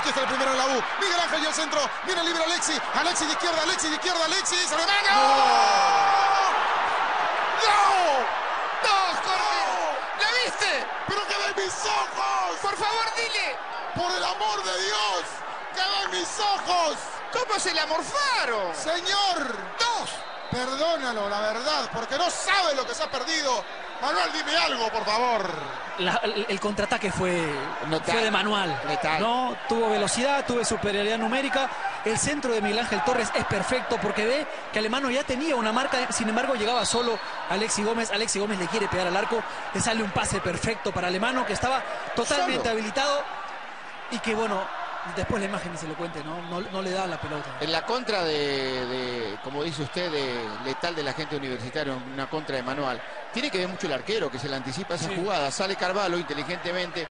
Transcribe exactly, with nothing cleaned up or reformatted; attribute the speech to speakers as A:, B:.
A: Aquí está el primero en la U. Miguel Ángel y el centro. Viene libre Alexis. Alexis de izquierda, Alexis de izquierda, Alexis. ¡Alemania! ¡No!
B: ¡No, Jorge! ¿La viste?
A: ¡Pero que ven mis ojos!
B: Por favor, dile.
A: ¡Por el amor de Dios! ¡Que ven mis ojos!
B: ¿Cómo se la morfaron?
A: ¡Señor!
B: ¡Dos!
A: Perdónalo, la verdad, porque no sabe lo que se ha perdido. Manuel, dime algo, por favor.
C: La, el, el contraataque fue,
B: Notal.
C: fue de manual.
B: Letal.
C: No, tuvo velocidad, tuvo superioridad numérica. El centro de Miguel Ángel Torres es perfecto porque ve que Alemano ya tenía una marca, sin embargo llegaba solo Alexis Gómez. Alexis Gómez le quiere pegar al arco, le sale un pase perfecto para Alemano, que estaba totalmente
A: Solo.
C: habilitado y que bueno, después la imagen se lo cuente, ¿no? No, no le da la pelota.
B: En la contra de, de, como dice usted, de letal de la gente universitaria, una contra de manual. Tiene que ver mucho el arquero, que se le anticipa esa
C: Sí.
B: jugada. Sale Carvalho inteligentemente.